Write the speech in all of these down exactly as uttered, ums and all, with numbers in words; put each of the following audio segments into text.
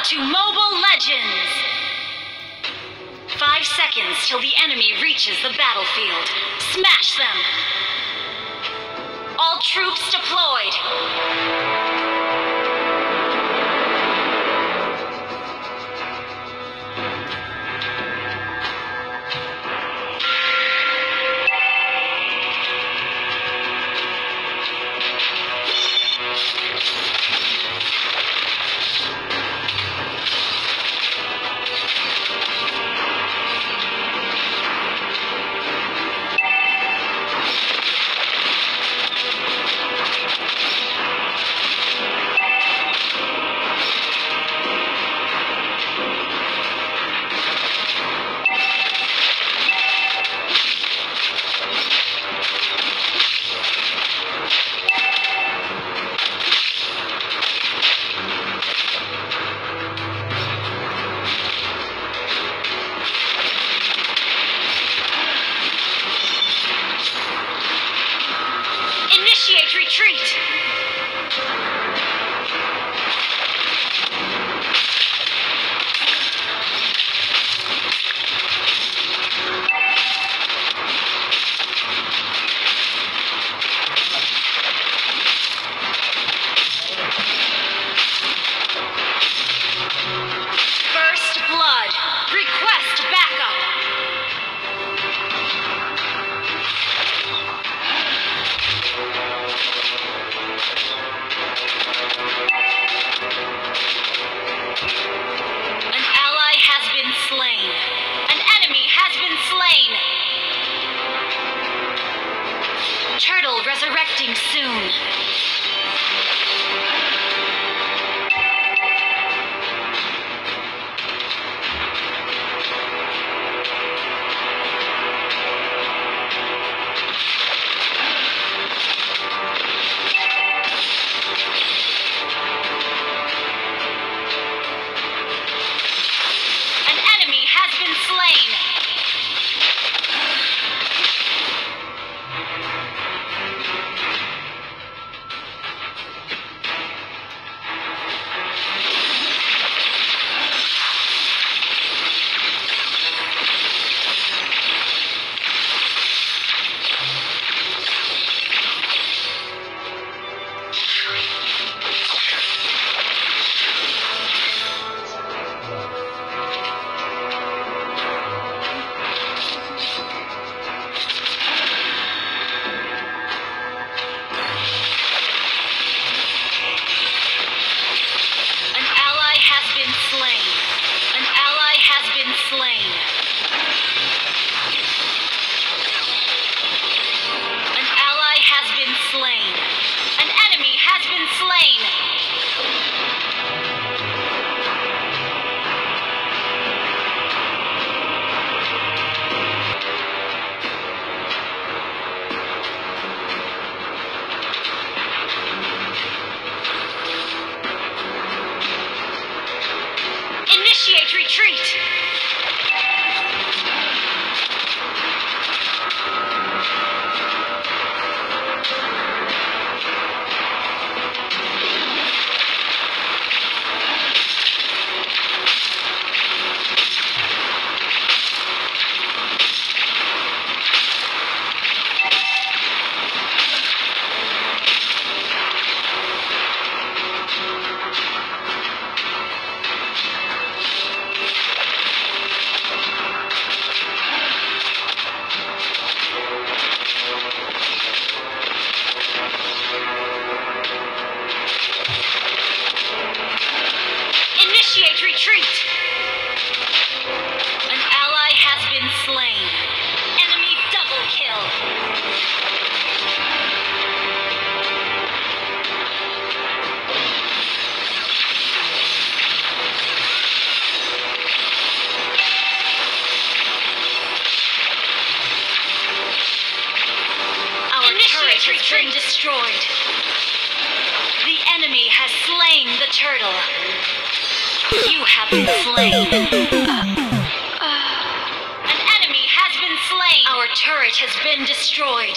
to Mobile Legends! Five seconds till the enemy reaches the battlefield. Smash them! All troops deployed! Initiate retreat! First blood. Request backup. An ally has been slain. An enemy has been slain. Turtle resurrecting soon. An enemy has been slain. An ally has been slain. An ally has been slain. An ally has been slain. An enemy has been slain. Initiate retreat! Initiate retreat! An ally has been slain. Enemy double kill. Our turret has been destroyed. The enemy has slain the turtle. You have been slain. An enemy has been slain. Our turret has been destroyed.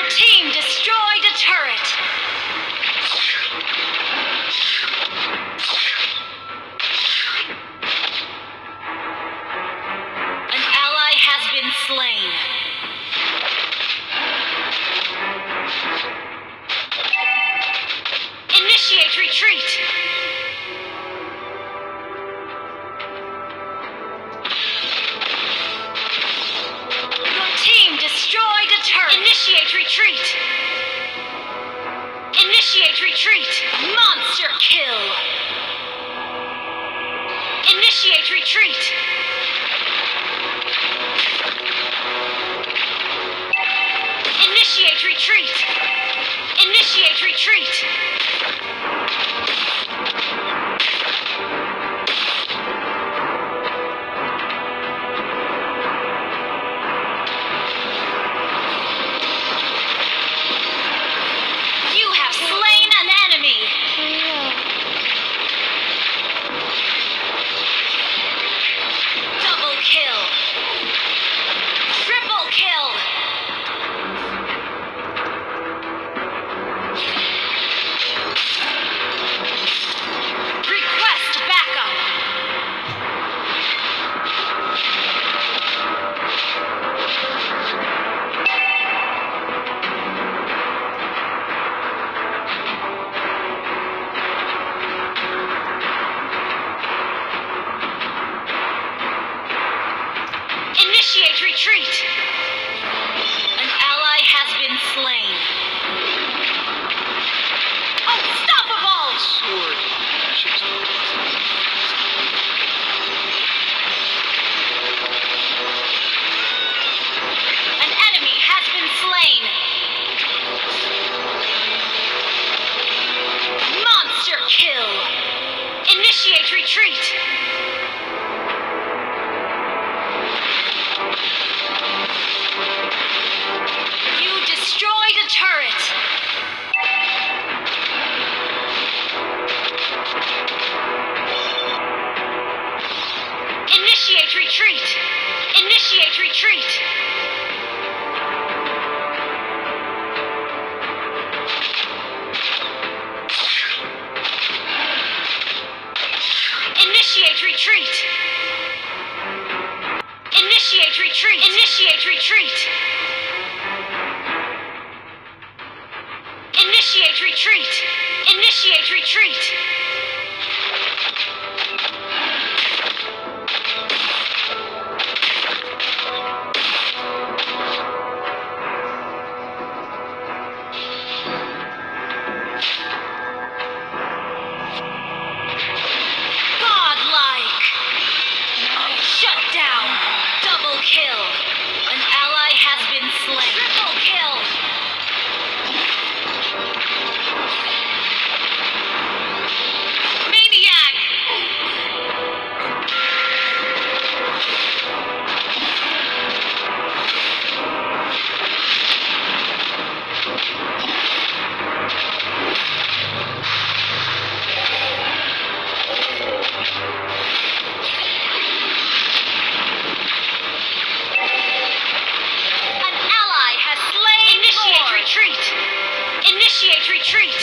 team destroyed a turret. An ally has been slain. Initiate retreat. Your team destroyed a turret. Initiate retreat. Initiate retreat. Monster kill. Initiate retreat. Initiate retreat. Initiate retreat. You have slain an enemy. Double kill. Triple kill. Request backup. Initiate retreat. An ally has been slain. Unstoppable! Sword. An enemy has been slain. Monster kill. Initiate retreat. You destroyed a turret. Initiate retreat. Initiate retreat. Initiate retreat. Initiate retreat. Initiate retreat. Initiate retreat. Initiate retreat. Godlike. Shut down. Double kill. An ally has been slain. Triple kill. Maniac. An ally has slain. Initiate retreat. Initiate retreat.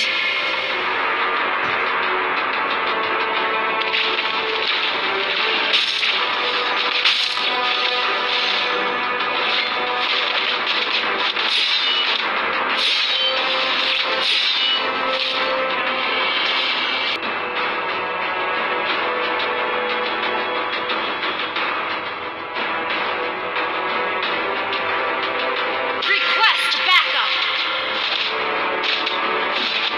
Request backup.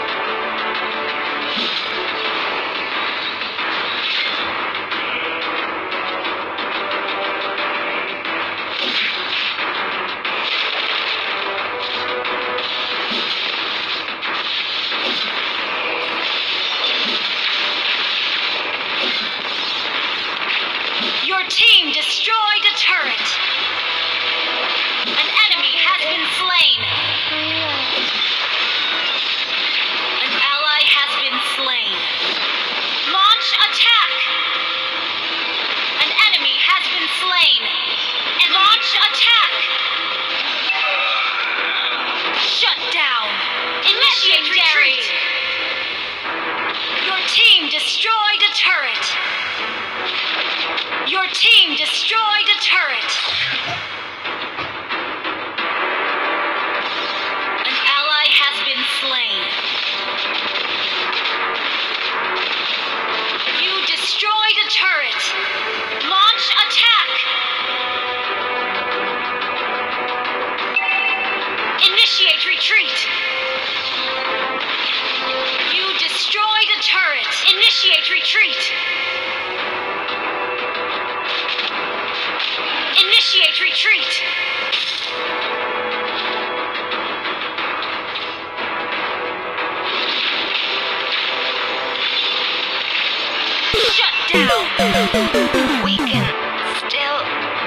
We can still...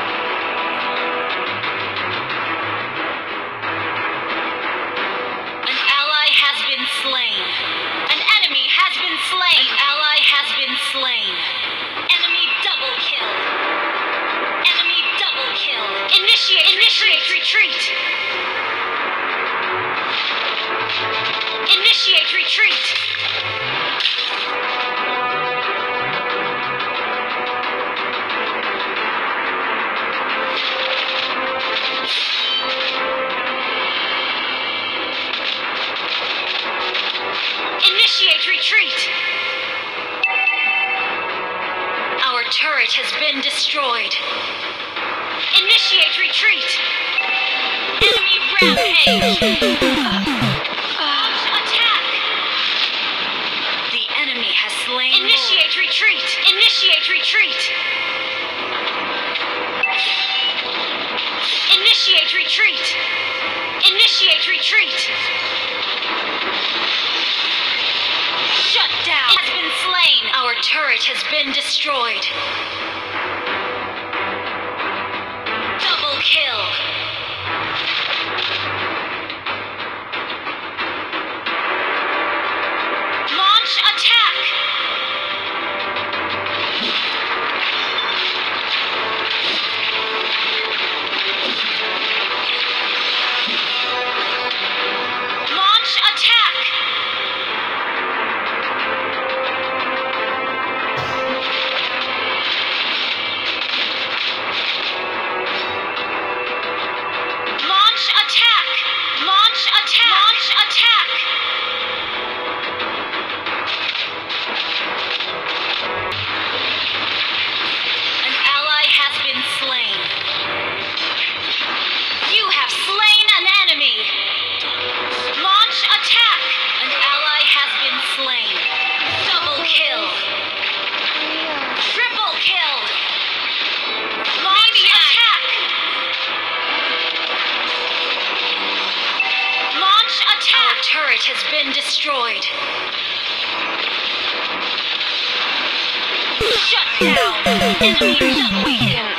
An ally has been slain. An enemy has been slain. An ally has been slain. Enemy double kill. Enemy double kill. Initiate, initiate retreat. Initiate retreat. Initiate retreat. Our turret has been destroyed. Initiate retreat. Enemy rampage. Launch attack. The enemy has slain. Initiate retreat. Initiate retreat. Initiate retreat. Initiate retreat. Shut down. It has been slain. Our turret has been destroyed. Double kill. Launch attack. Launch attack. Launch attack! Launch attack! Launch attack! An ally has been slain. You have slain an enemy. Launch attack! An ally has been slain. Double kill. Triple kill. Launch attack! Launch attack! Our turret has been destroyed. Shut down! Enemy double kill.